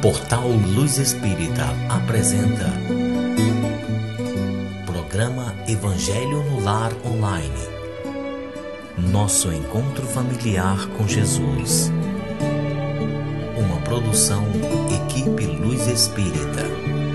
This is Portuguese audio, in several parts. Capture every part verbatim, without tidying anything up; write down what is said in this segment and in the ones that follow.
Portal Luz Espírita apresenta Programa Evangelho no Lar Online. Nosso encontro familiar com Jesus. Uma produção Equipe Luz Espírita.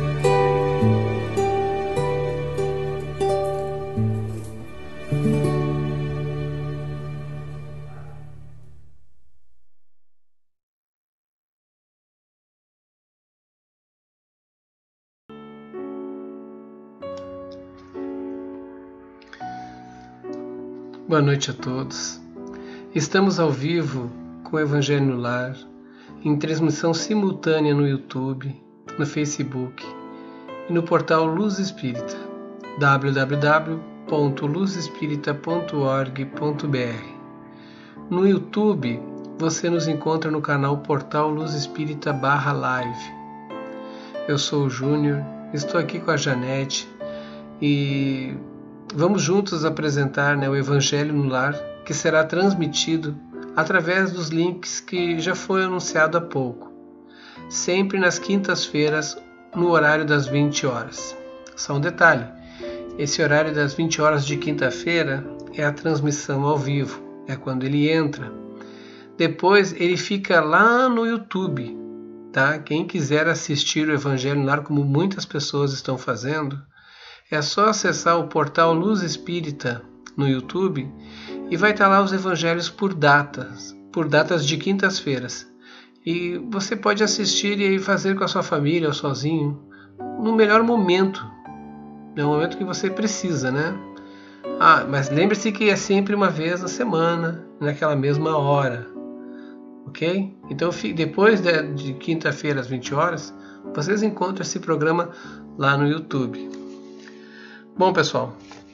Boa noite a todos. Estamos ao vivo com o Evangelho no Lar, em transmissão simultânea no YouTube, no Facebook e no portal Luz Espírita, w w w ponto luz espírita ponto org ponto b r. No YouTube, você nos encontra no canal Portal Luz Espírita barra live. Eu sou o Júnior, estou aqui com a Janete e vamos juntos apresentar, né, o Evangelho no Lar, que será transmitido através dos links que já foi anunciado há pouco, sempre nas quintas-feiras, no horário das vinte horas. Só um detalhe, esse horário das vinte horas de quinta-feira é a transmissão ao vivo, é quando ele entra. Depois ele fica lá no YouTube, tá? Quem quiser assistir o Evangelho no Lar, como muitas pessoas estão fazendo, é só acessar o portal Luz Espírita no YouTube e vai estar lá os evangelhos por datas, por datas de quintas-feiras. E você pode assistir e fazer com a sua família ou sozinho, no melhor momento, no momento que você precisa, né? Ah, mas lembre-se que é sempre uma vez na semana, naquela mesma hora, ok? Então, depois de, de quinta-feira às vinte horas, vocês encontram esse programa lá no YouTube. Bom, pessoal,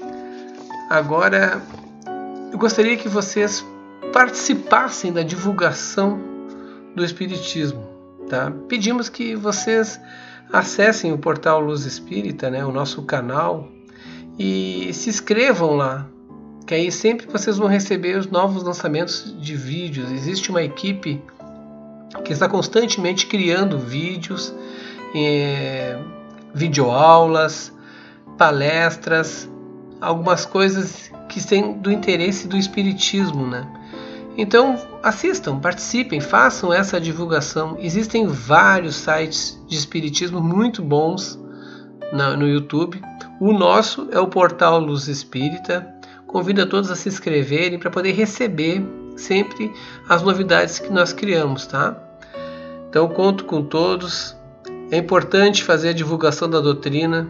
agora eu gostaria que vocês participassem da divulgação do Espiritismo, tá? Pedimos que vocês acessem o portal Luz Espírita, né, o nosso canal, e se inscrevam lá, que aí sempre vocês vão receber os novos lançamentos de vídeos. Existe uma equipe que está constantemente criando vídeos, é, videoaulas, palestras, algumas coisas que têm do interesse do Espiritismo, né? Então assistam, participem, façam essa divulgação. Existem vários sites de Espiritismo muito bons na, no YouTube. O nosso é o portal Luz Espírita. Convido a todos a se inscreverem para poder receber sempre as novidades que nós criamos, tá? Então conto com todos. É importante fazer a divulgação da doutrina.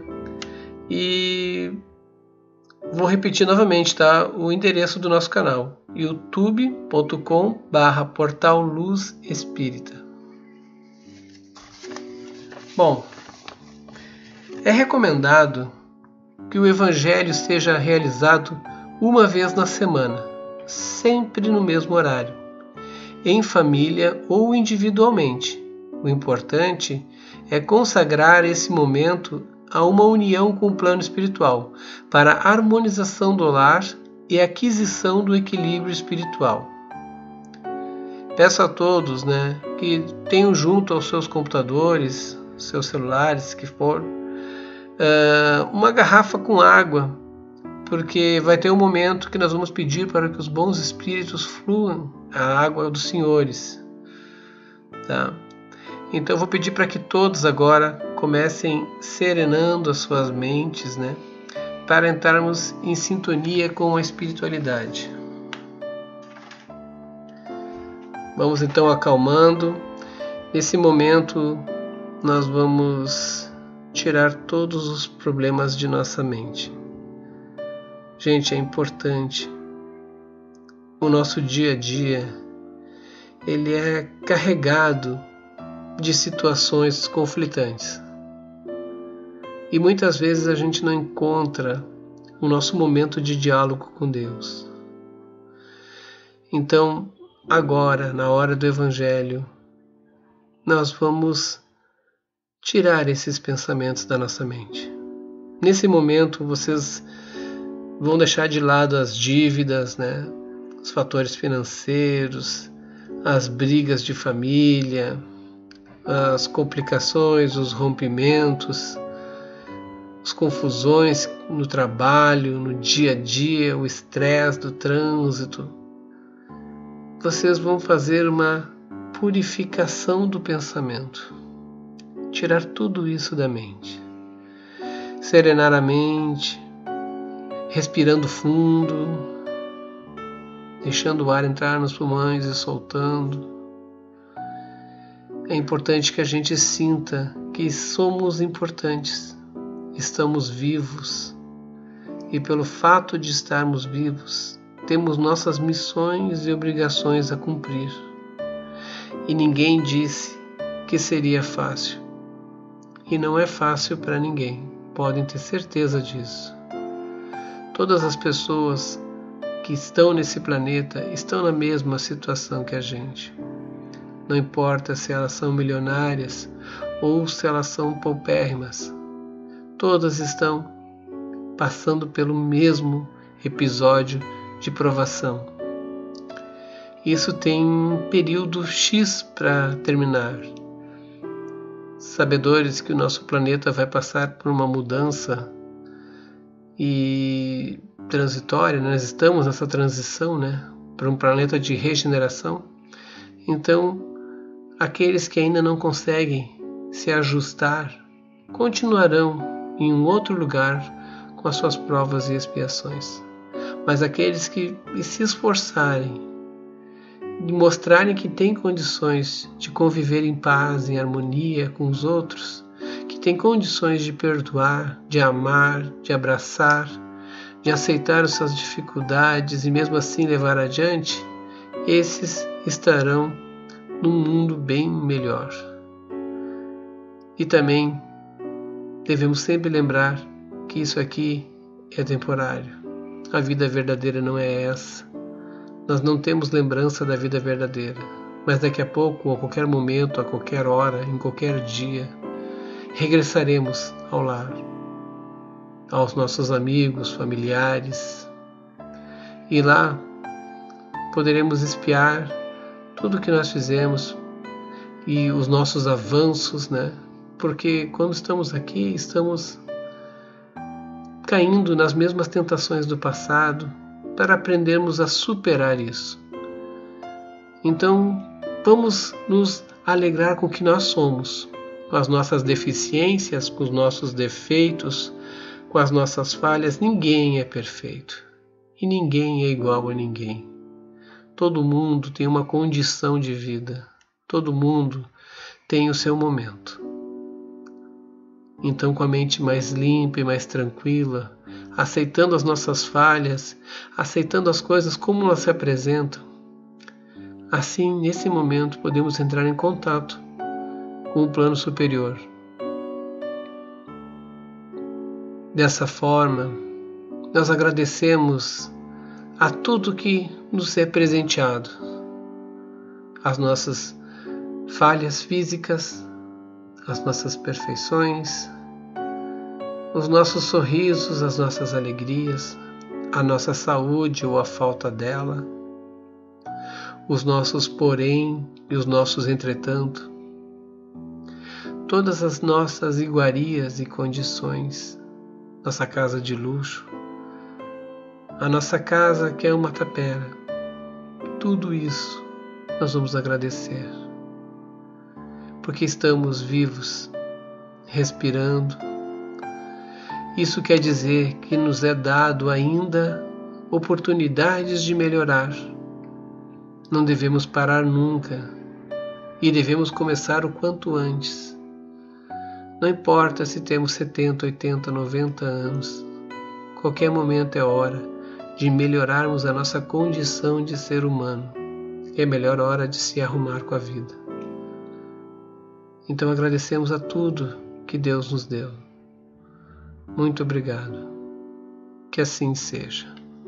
E vou repetir novamente, tá? O endereço do nosso canal, youtube ponto com barra portal Luz Espírita. Bom, é recomendado que o Evangelho seja realizado uma vez na semana, sempre no mesmo horário, em família ou individualmente. O importante é consagrar esse momento a uma união com o plano espiritual, para a harmonização do lar e aquisição do equilíbrio espiritual. Peço a todos, né, que tenham junto aos seus computadores, seus celulares, que for, uh, uma garrafa com água, porque vai ter um momento que nós vamos pedir para que os bons espíritos fluam a água dos senhores, tá? Então eu vou pedir para que todos agora comecem serenando as suas mentes, né, para entrarmos em sintonia com a espiritualidade. Vamos então acalmando. Nesse momento nós vamos tirar todos os problemas de nossa mente. Gente, é importante. O nosso dia a dia, ele é carregado de situações conflitantes. E muitas vezes a gente não encontra o nosso momento de diálogo com Deus. Então, agora, na hora do Evangelho, nós vamos tirar esses pensamentos da nossa mente. Nesse momento, vocês vão deixar de lado as dívidas, né? Os fatores financeiros, as brigas de família, as complicações, os rompimentos, as confusões no trabalho, no dia a dia, o estresse do trânsito. Vocês vão fazer uma purificação do pensamento, tirar tudo isso da mente, serenar a mente, respirando fundo, deixando o ar entrar nos pulmões e soltando. É importante que a gente sinta que somos importantes, estamos vivos, e pelo fato de estarmos vivos, temos nossas missões e obrigações a cumprir. E ninguém disse que seria fácil. E não é fácil para ninguém, podem ter certeza disso. Todas as pessoas que estão nesse planeta estão na mesma situação que a gente. Não importa se elas são milionárias ou se elas são paupérrimas. Todas estão passando pelo mesmo episódio de provação. Isso tem um período X para terminar. Sabedores que o nosso planeta vai passar por uma mudança e transitória, nós estamos nessa transição, né, para um planeta de regeneração. Então, aqueles que ainda não conseguem se ajustar continuarão em um outro lugar com as suas provas e expiações. Mas aqueles que se esforçarem de mostrarem que têm condições de conviver em paz, em harmonia com os outros, que têm condições de perdoar, de amar, de abraçar, de aceitar as suas dificuldades e mesmo assim levar adiante, esses estarão num mundo bem melhor. E também devemos sempre lembrar que isso aqui é temporário. A vida verdadeira não é essa. Nós não temos lembrança da vida verdadeira, mas daqui a pouco, a qualquer momento, a qualquer hora, em qualquer dia, regressaremos ao lar, aos nossos amigos, familiares, e lá poderemos espiar tudo o que nós fizemos e os nossos avanços, né? Porque quando estamos aqui, estamos caindo nas mesmas tentações do passado, para aprendermos a superar isso. Então, vamos nos alegrar com o que nós somos, com as nossas deficiências, com os nossos defeitos, com as nossas falhas. Ninguém é perfeito e ninguém é igual a ninguém. Todo mundo tem uma condição de vida, todo mundo tem o seu momento. Então, com a mente mais limpa e mais tranquila, aceitando as nossas falhas, aceitando as coisas como elas se apresentam, assim, nesse momento, podemos entrar em contato com o plano superior. Dessa forma, nós agradecemos a tudo que nos é presenteado, as nossas falhas físicas, as nossas perfeições, os nossos sorrisos, as nossas alegrias, a nossa saúde ou a falta dela, os nossos porém e os nossos entretanto, todas as nossas iguarias e condições, nossa casa de luxo, a nossa casa que é uma tapera, tudo isso nós vamos agradecer, porque estamos vivos, respirando. Isso quer dizer que nos é dado ainda oportunidades de melhorar. Não devemos parar nunca e devemos começar o quanto antes. Não importa se temos setenta, oitenta, noventa anos. Qualquer momento é hora de melhorarmos a nossa condição de ser humano. É a melhor hora de se arrumar com a vida. Então agradecemos a tudo que Deus nos deu. Muito obrigado. Que assim seja.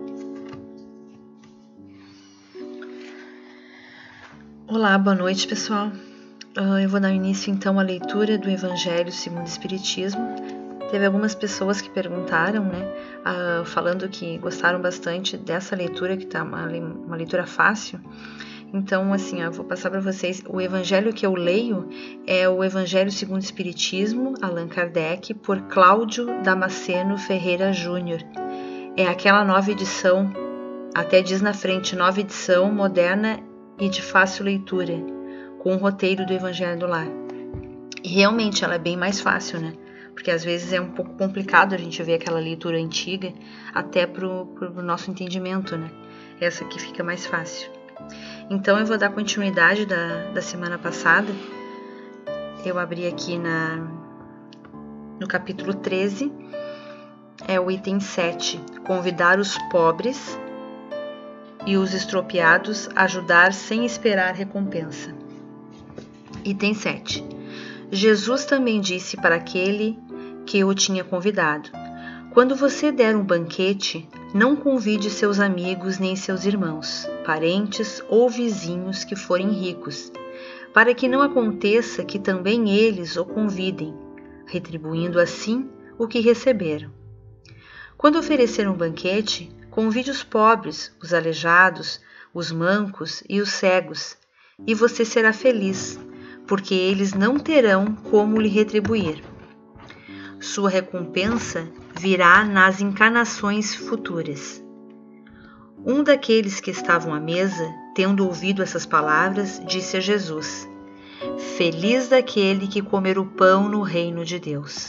Olá, boa noite, pessoal. Uh, eu vou dar início então à leitura do Evangelho segundo o Espiritismo. Teve algumas pessoas que perguntaram, né, uh, falando que gostaram bastante dessa leitura, que está uma, uma leitura fácil. Então, assim, eu vou passar para vocês. O evangelho que eu leio é o Evangelho segundo o Espiritismo, Allan Kardec, por Cláudio Damasceno Ferreira Júnior. É aquela nova edição, até diz na frente, nova edição, moderna e de fácil leitura, com o roteiro do Evangelho do Lar. E realmente ela é bem mais fácil, né? Porque às vezes é um pouco complicado a gente ver aquela leitura antiga, até pro, pro nosso entendimento, né? Essa aqui fica mais fácil. Então eu vou dar continuidade da, da semana passada. Eu abri aqui na, no capítulo treze, é o item sete, convidar os pobres e os estropiados a ajudar sem esperar recompensa. Item sete. Jesus também disse para aquele que o tinha convidado: quando você der um banquete, não convide seus amigos nem seus irmãos, parentes ou vizinhos que forem ricos, para que não aconteça que também eles o convidem, retribuindo assim o que receberam. Quando oferecer um banquete, convide os pobres, os aleijados, os mancos e os cegos, e você será feliz, porque eles não terão como lhe retribuir. Sua recompensa virá nas encarnações futuras. Um daqueles que estavam à mesa, tendo ouvido essas palavras, disse a Jesus: feliz daquele que comer o pão no reino de Deus.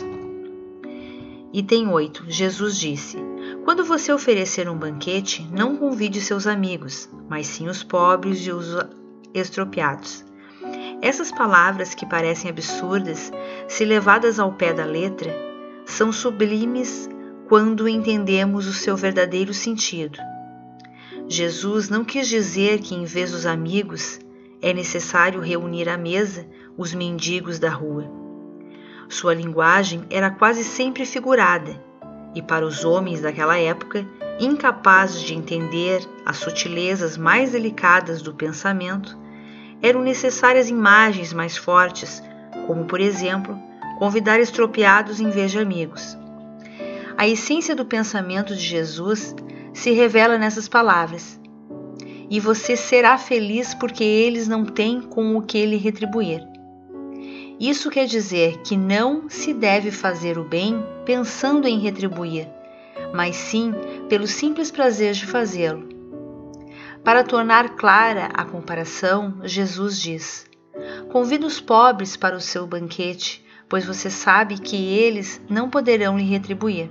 Item oito. Jesus disse: quando você oferecer um banquete, não convide seus amigos, mas sim os pobres e os estropiados. Essas palavras, que parecem absurdas, se levadas ao pé da letra, são sublimes quando entendemos o seu verdadeiro sentido. Jesus não quis dizer que, em vez dos amigos, é necessário reunir à mesa os mendigos da rua. Sua linguagem era quase sempre figurada, e para os homens daquela época, incapazes de entender as sutilezas mais delicadas do pensamento, eram necessárias imagens mais fortes, como, por exemplo, convidar estropiados em vez de amigos. A essência do pensamento de Jesus se revela nessas palavras: e você será feliz porque eles não têm com o que lhe retribuir. Isso quer dizer que não se deve fazer o bem pensando em retribuir, mas sim pelo simples prazer de fazê-lo. Para tornar clara a comparação, Jesus diz: convida os pobres para o seu banquete, pois você sabe que eles não poderão lhe retribuir.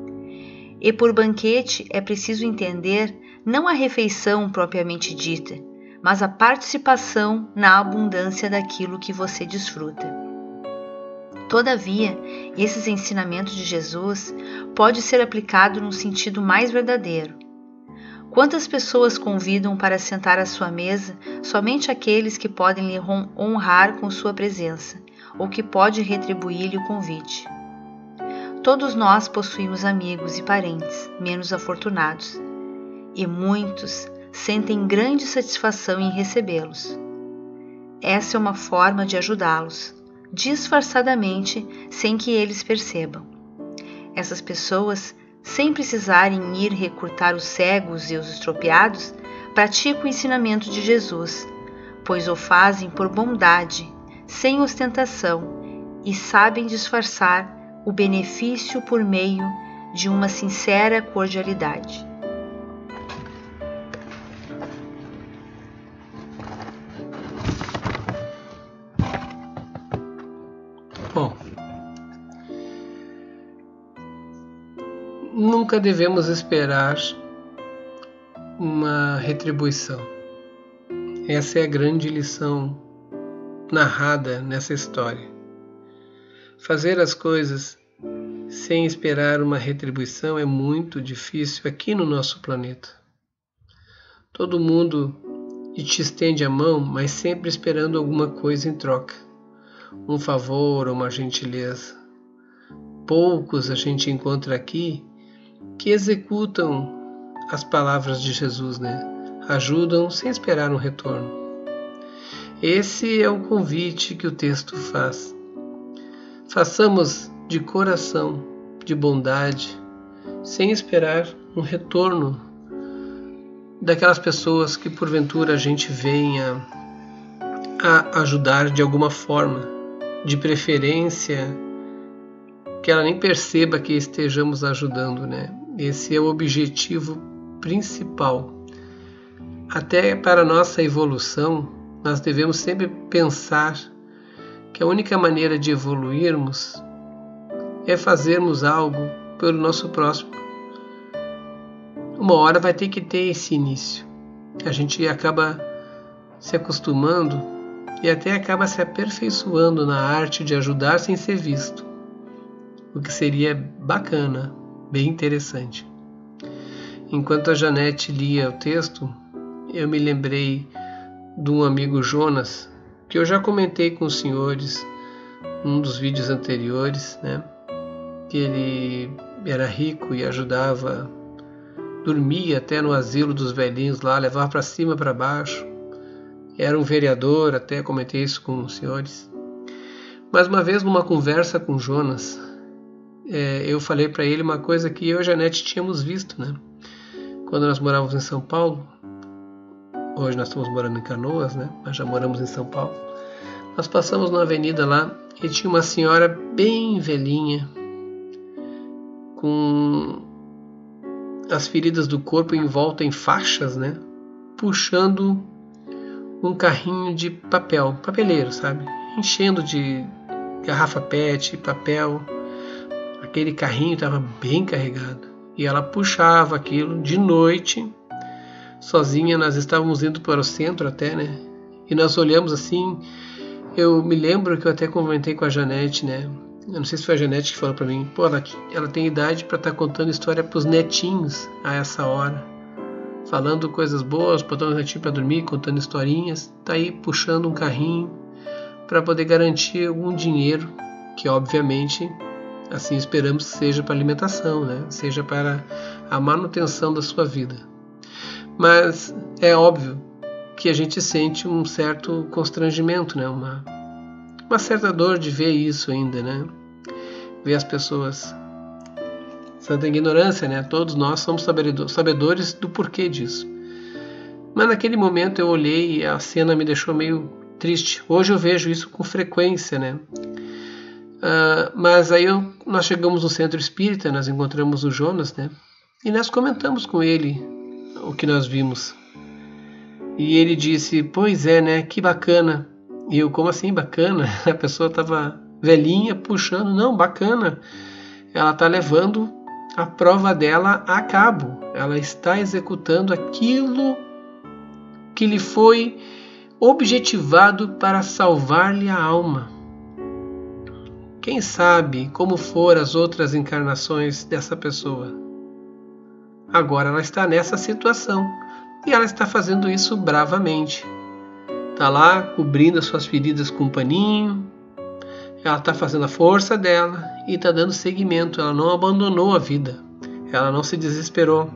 E por banquete é preciso entender não a refeição propriamente dita, mas a participação na abundância daquilo que você desfruta. Todavia, esses ensinamentos de Jesus podem ser aplicados num sentido mais verdadeiro. Quantas pessoas convidam para sentar à sua mesa somente aqueles que podem lhe honrar com sua presença, ou que pode retribuir-lhe o convite? Todos nós possuímos amigos e parentes menos afortunados, e muitos sentem grande satisfação em recebê-los. Essa é uma forma de ajudá-los, disfarçadamente, sem que eles percebam. Essas pessoas, sem precisarem ir recrutar os cegos e os estropiados, praticam o ensinamento de Jesus, pois o fazem por bondade, sem ostentação, e sabem disfarçar o benefício por meio de uma sincera cordialidade. Bom, nunca devemos esperar uma retribuição. Essa é a grande lição narrada nessa história. Fazer as coisas sem esperar uma retribuição é muito difícil aqui no nosso planeta. Todo mundo te estende a mão, mas sempre esperando alguma coisa em troca. Um favor ou uma gentileza. Poucos a gente encontra aqui que executam as palavras de Jesus, né? Ajudam sem esperar um retorno. Esse é o convite que o texto faz. Façamos de coração, de bondade, sem esperar um retorno daquelas pessoas que porventura a gente venha a ajudar de alguma forma, de preferência que ela nem perceba que estejamos ajudando, né? Esse é o objetivo principal. Até para a nossa evolução, nós devemos sempre pensar que a única maneira de evoluirmos é fazermos algo pelo nosso próximo. Uma hora vai ter que ter esse início. A gente acaba se acostumando e até acaba se aperfeiçoando na arte de ajudar sem ser visto, o que seria bacana, bem interessante. Enquanto a Janete lia o texto, eu me lembrei de um amigo Jonas, que eu já comentei com os senhores num dos vídeos anteriores, né? Que ele era rico e ajudava, dormia até no asilo dos velhinhos lá, levava para cima e para baixo. Era um vereador, até comentei isso com os senhores. Mas uma vez numa conversa com Jonas, é, eu falei para ele uma coisa que eu e a Janete tínhamos visto, né? Quando nós morávamos em São Paulo, hoje nós estamos morando em Canoas, né? Mas já moramos em São Paulo. Nós passamos numa avenida lá e tinha uma senhora bem velhinha, com as feridas do corpo em volta em faixas, né? Puxando um carrinho de papel, papeleiro, sabe? Enchendo de garrafa pet, papel. Aquele carrinho estava bem carregado. E ela puxava aquilo de noite, sozinha. Nós estávamos indo para o centro até, né? E nós olhamos assim. Eu me lembro que eu até comentei com a Janete, né? Eu não sei se foi a Janete que falou para mim. Pô, ela, ela tem idade para estar tá contando história para os netinhos a essa hora. Falando coisas boas, botando o netinho para dormir, contando historinhas. Tá aí puxando um carrinho para poder garantir algum dinheiro, que obviamente assim esperamos que seja para alimentação, né? Seja para a manutenção da sua vida. Mas é óbvio que a gente sente um certo constrangimento, né? Uma, uma certa dor de ver isso ainda, né? Ver as pessoas. Santa ignorância, né? Todos nós somos sabedores do porquê disso. Mas naquele momento eu olhei e a cena me deixou meio triste. Hoje eu vejo isso com frequência, né? Uh, mas aí eu, nós chegamos no centro espírita, nós encontramos o Jonas, né? E nós comentamos com ele o que nós vimos. E ele disse, pois é, né? Que bacana. E eu, como assim bacana? A pessoa estava velhinha puxando. Não, bacana. Ela está levando a prova dela a cabo. Ela está executando aquilo que lhe foi objetivado para salvar-lhe a alma. Quem sabe como foram as outras encarnações dessa pessoa? Agora ela está nessa situação e ela está fazendo isso bravamente. Está lá cobrindo as suas feridas com um paninho, ela está fazendo a força dela e está dando seguimento. Ela não abandonou a vida, ela não se desesperou.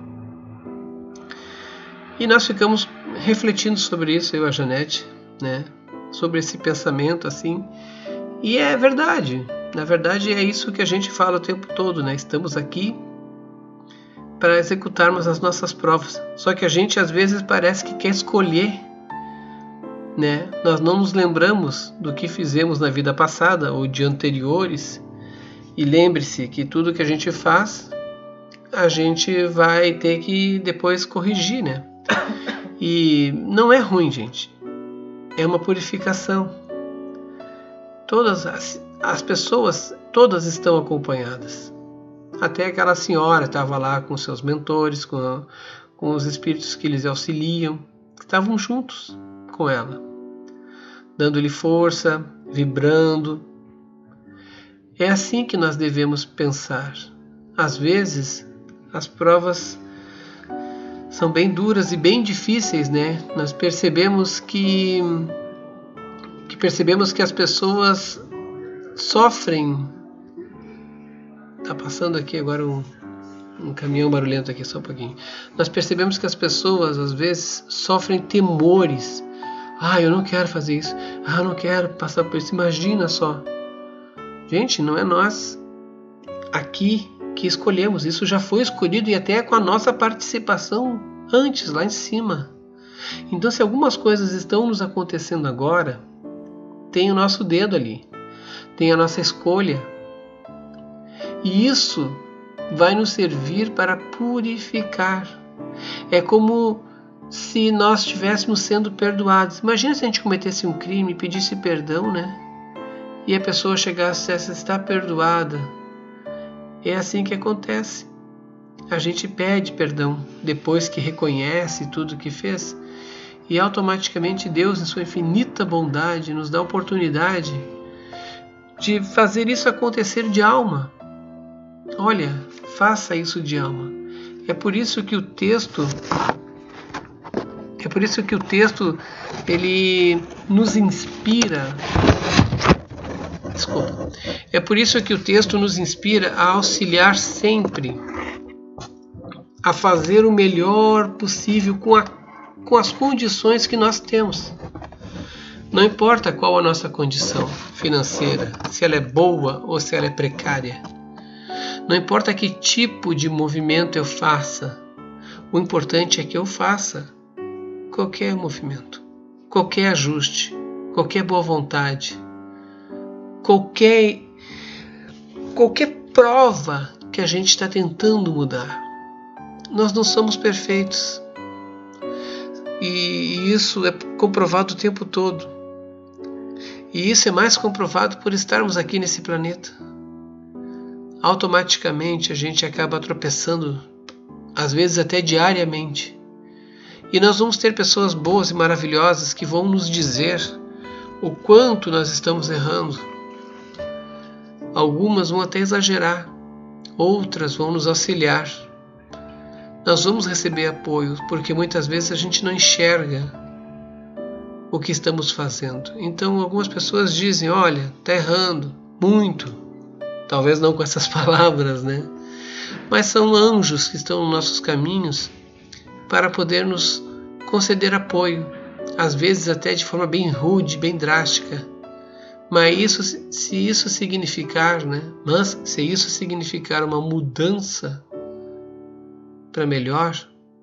E nós ficamos refletindo sobre isso, eu e a Janete, né? Sobre esse pensamento assim. E é verdade, na verdade é isso que a gente fala o tempo todo, né? Estamos aqui para executarmos as nossas provas. Só que a gente às vezes parece que quer escolher, né? Nós não nos lembramos do que fizemos na vida passada ou de anteriores. E lembre-se que tudo que a gente faz, a gente vai ter que depois corrigir, né? E não é ruim, gente. É uma purificação. Todas as, as pessoas, todas estão acompanhadas. Até aquela senhora estava lá com seus mentores, com, a, com os espíritos que lhes auxiliam, que estavam juntos com ela, dando-lhe força, vibrando. É assim que nós devemos pensar. Às vezes, as provas são bem duras e bem difíceis, né? Nós percebemos que, que percebemos que as pessoas sofrem. Tá passando aqui agora um, um caminhão barulhento aqui, só um pouquinho. Nós percebemos que as pessoas às vezes sofrem temores. Ah, eu não quero fazer isso. Ah, eu não quero passar por isso. Imagina só. Gente, não é nós aqui que escolhemos. Isso já foi escolhido e até com a nossa participação antes, lá em cima. Então, se algumas coisas estão nos acontecendo agora, tem o nosso dedo ali, tem a nossa escolha. E isso vai nos servir para purificar. É como se nós estivéssemos sendo perdoados. Imagina se a gente cometesse um crime e pedisse perdão, né? E a pessoa chegasse e dissesse, está perdoada. É assim que acontece. A gente pede perdão depois que reconhece tudo que fez. E automaticamente Deus, em sua infinita bondade, nos dá a oportunidade de fazer isso acontecer de alma. Olha, faça isso de alma. É por isso que o texto, é por isso que o texto, ele nos inspira. Desculpa. É por isso que o texto nos inspira a auxiliar sempre, a fazer o melhor possível com, a, com as condições que nós temos. Não importa qual a nossa condição financeira, se ela é boa ou se ela é precária. Não importa que tipo de movimento eu faça, o importante é que eu faça qualquer movimento, qualquer ajuste, qualquer boa vontade, qualquer, qualquer prova que a gente está tentando mudar. Nós não somos perfeitos. E isso é comprovado o tempo todo. E isso é mais comprovado por estarmos aqui nesse planeta. Automaticamente a gente acaba tropeçando, às vezes até diariamente. E nós vamos ter pessoas boas e maravilhosas que vão nos dizer o quanto nós estamos errando. Algumas vão até exagerar, outras vão nos auxiliar. Nós vamos receber apoio, porque muitas vezes a gente não enxerga o que estamos fazendo. Então algumas pessoas dizem, olha, está errando, muito. Talvez não com essas palavras, né? Mas são anjos que estão nos nossos caminhos para poder nos conceder apoio, às vezes até de forma bem rude, bem drástica. Mas isso, se isso significar, né? Mas se isso significar uma mudança para melhor,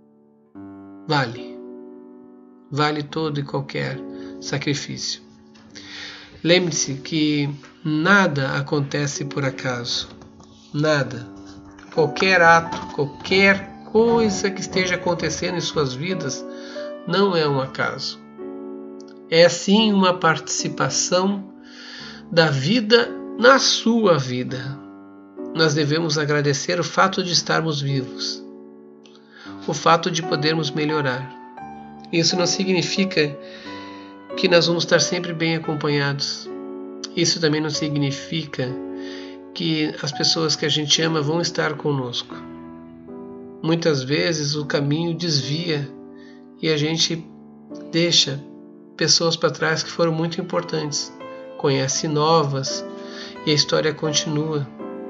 vale. Vale todo e qualquer sacrifício. Lembre-se que nada acontece por acaso. Nada. Qualquer ato, qualquer coisa que esteja acontecendo em suas vidas não é um acaso. É sim uma participação da vida na sua vida. Nós devemos agradecer o fato de estarmos vivos, o fato de podermos melhorar. Isso não significa que nós vamos estar sempre bem acompanhados. Isso também não significa que as pessoas que a gente ama vão estar conosco. Muitas vezes o caminho desvia e a gente deixa pessoas para trás que foram muito importantes, conhece novas e a história continua.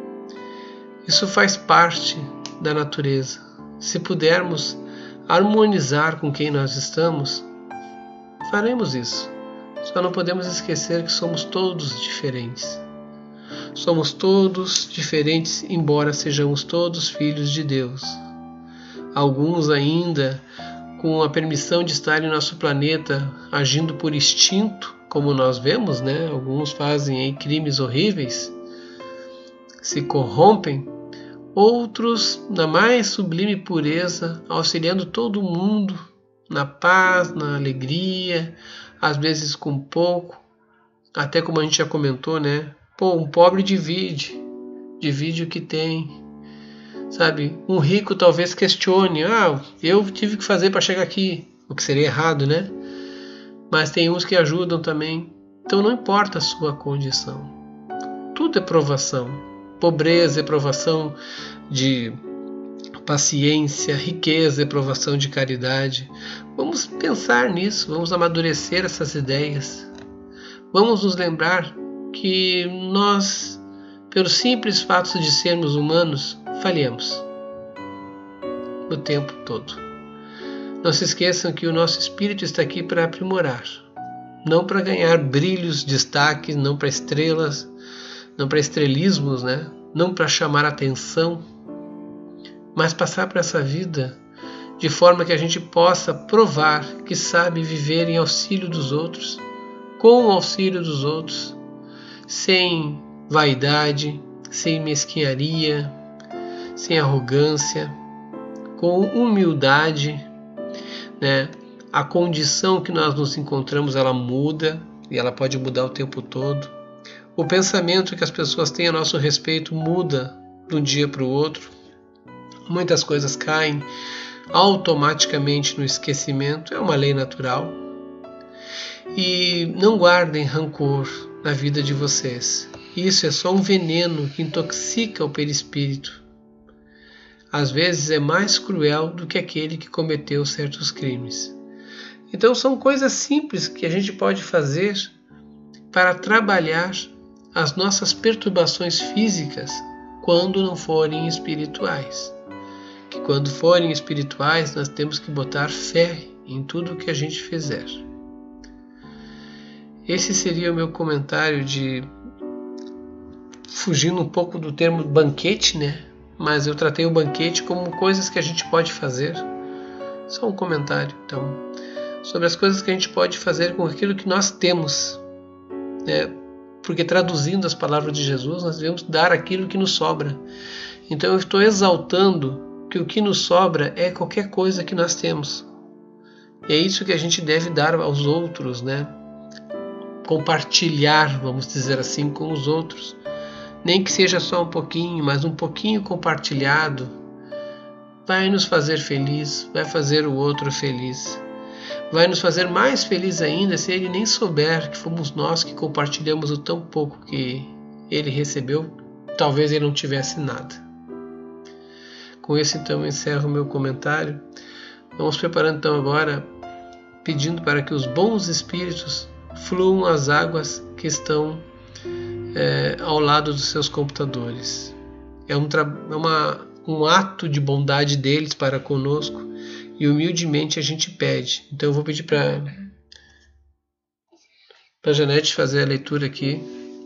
Isso faz parte da natureza. Se pudermos harmonizar com quem nós estamos, faremos isso. Só não podemos esquecer que somos todos diferentes. Somos todos diferentes, embora sejamos todos filhos de Deus. Alguns ainda com a permissão de estar em nosso planeta agindo por instinto, como nós vemos, né? Alguns fazem aí crimes horríveis, se corrompem. Outros, na mais sublime pureza, auxiliando todo mundo na paz, na alegria, às vezes com pouco, até como a gente já comentou, né? Pô, um pobre divide, divide o que tem, sabe? Um rico talvez questione, ah, eu tive que fazer para chegar aqui, o que seria errado, né? Mas tem uns que ajudam também. Então não importa a sua condição, tudo é provação. Pobreza é provação de paciência, riqueza é provação de caridade. Vamos pensar nisso, vamos amadurecer essas ideias. Vamos nos lembrar que nós, pelo simples fato de sermos humanos, falhamos o tempo todo. Não se esqueçam que o nosso espírito está aqui para aprimorar, não para ganhar brilhos, destaques, não para estrelas, não para estrelismos, né? Não para chamar atenção, mas passar por essa vida de forma que a gente possa provar que sabe viver em auxílio dos outros, com o auxílio dos outros, sem vaidade, sem mesquinharia, sem arrogância, com humildade, né? A condição que nós nos encontramos, ela muda, e ela pode mudar o tempo todo. O pensamento que as pessoas têm a nosso respeito muda de um dia para o outro. Muitas coisas caem automaticamente no esquecimento, é uma lei natural. E não guardem rancor na vida de vocês. Isso é só um veneno que intoxica o perispírito. Às vezes é mais cruel do que aquele que cometeu certos crimes. Então são coisas simples que a gente pode fazer para trabalhar as nossas perturbações físicas quando não forem espirituais. Que quando forem espirituais nós temos que botar fé em tudo que a gente fizer. Esse seria o meu comentário de fugindo um pouco do termo banquete, né? Mas eu tratei o banquete como coisas que a gente pode fazer. Só um comentário, então, sobre as coisas que a gente pode fazer com aquilo que nós temos, né? Porque traduzindo as palavras de Jesus, nós devemos dar aquilo que nos sobra. Então eu estou exaltando que o que nos sobra é qualquer coisa que nós temos. E é isso que a gente deve dar aos outros, né? Compartilhar, vamos dizer assim, com os outros. Nem que seja só um pouquinho, mas um pouquinho compartilhado vai nos fazer feliz, vai fazer o outro feliz. Vai nos fazer mais feliz ainda se ele nem souber que fomos nós que compartilhamos o tão pouco que ele recebeu. Talvez ele não tivesse nada. Com isso, então, eu encerro o meu comentário. Vamos preparando, então, agora, pedindo para que os bons espíritos fluam as águas que estão é, ao lado dos seus computadores. É, um, é uma, um ato de bondade deles para conosco e humildemente a gente pede. Então eu vou pedir para a Janete fazer a leitura aqui.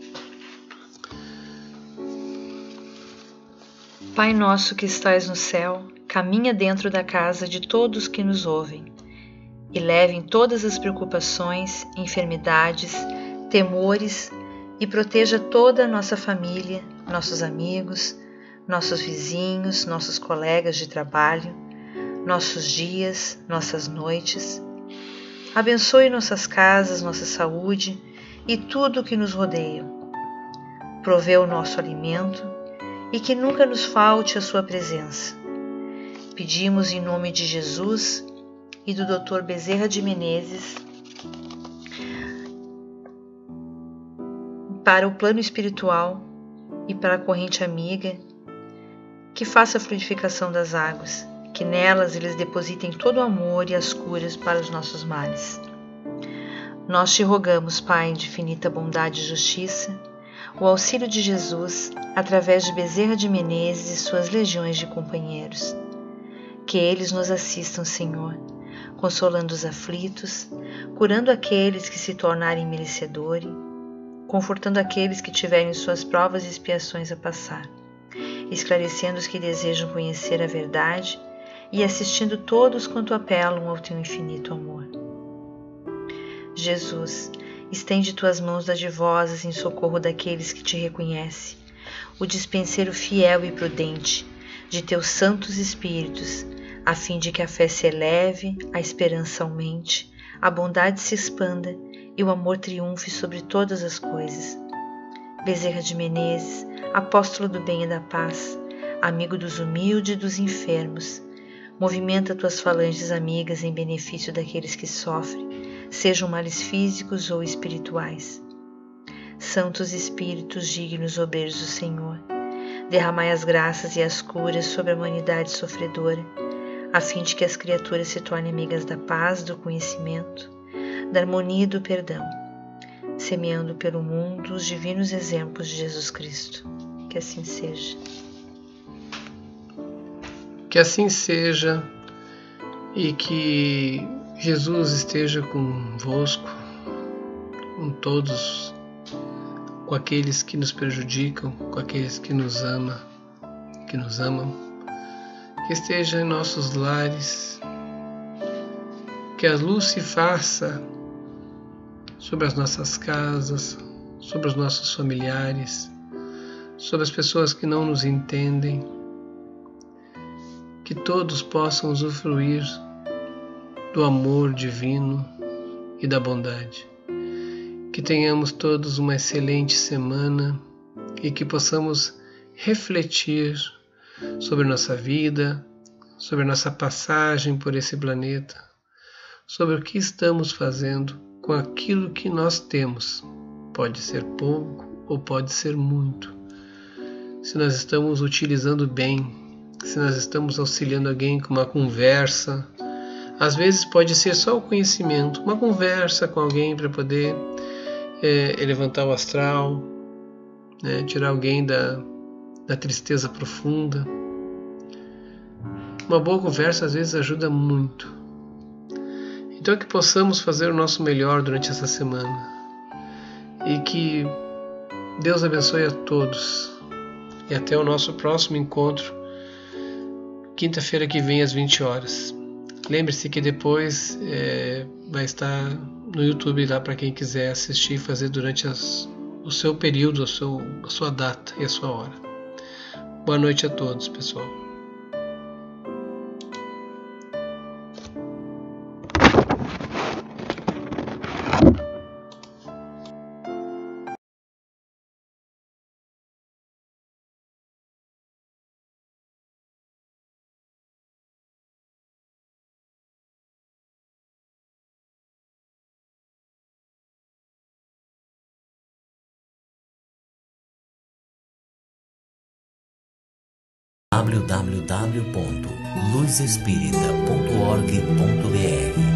Pai nosso que estais no céu, caminha dentro da casa de todos que nos ouvem e levem todas as preocupações, enfermidades, temores e proteja toda a nossa família, nossos amigos, nossos vizinhos, nossos colegas de trabalho, nossos dias, nossas noites. Abençoe nossas casas, nossa saúde e tudo o que nos rodeia. Provê o nosso alimento e que nunca nos falte a sua presença. Pedimos em nome de Jesus e do doutor Bezerra de Menezes para o plano espiritual e para a corrente amiga, que faça a fluidificação das águas, que nelas eles depositem todo o amor e as curas para os nossos males. Nós te rogamos, Pai de infinita bondade e justiça, o auxílio de Jesus através de Bezerra de Menezes e suas legiões de companheiros. Que eles nos assistam, Senhor, consolando os aflitos, curando aqueles que se tornarem merecedores, confortando aqueles que tiverem suas provas e expiações a passar, esclarecendo os que desejam conhecer a verdade e assistindo todos quanto apelam ao teu infinito amor. Jesus, estende tuas mãos dadivosas em socorro daqueles que te reconhecem, o dispenseiro fiel e prudente de teus santos espíritos, a fim de que a fé se eleve, a esperança aumente, a bondade se expanda e o amor triunfe sobre todas as coisas. Bezerra de Menezes, apóstolo do bem e da paz, amigo dos humildes e dos enfermos, movimenta tuas falanges amigas em benefício daqueles que sofrem, sejam males físicos ou espirituais. Santos Espíritos dignos obreiros do Senhor, derramai as graças e as curas sobre a humanidade sofredora, a fim de que as criaturas se tornem amigas da paz, do conhecimento, da harmonia e do perdão, semeando pelo mundo os divinos exemplos de Jesus Cristo. Que assim seja. Que assim seja e que Jesus esteja convosco, com todos, com aqueles que nos prejudicam, com aqueles que nos amam, que nos amam, que esteja em nossos lares, Que a luz se faça sobre as nossas casas, sobre os nossos familiares, sobre as pessoas que não nos entendem. Que todos possam usufruir do amor divino e da bondade. Que tenhamos todos uma excelente semana e que possamos refletir sobre nossa vida, sobre nossa passagem por esse planeta, sobre o que estamos fazendo com aquilo que nós temos. Pode ser pouco ou pode ser muito. Se nós estamos utilizando bem, se nós estamos auxiliando alguém com uma conversa, às vezes pode ser só o conhecimento, uma conversa com alguém para poder é, levantar o astral, né, tirar alguém da, da tristeza profunda. Uma boa conversa às vezes ajuda muito. Então que possamos fazer o nosso melhor durante essa semana e que Deus abençoe a todos e até o nosso próximo encontro, quinta-feira que vem às vinte horas. Lembre-se que depois é, vai estar no YouTube lá para quem quiser assistir e fazer durante as, o seu período, a, seu, a sua data e a sua hora. Boa noite a todos, pessoal. w w w ponto luz espírita ponto org ponto b r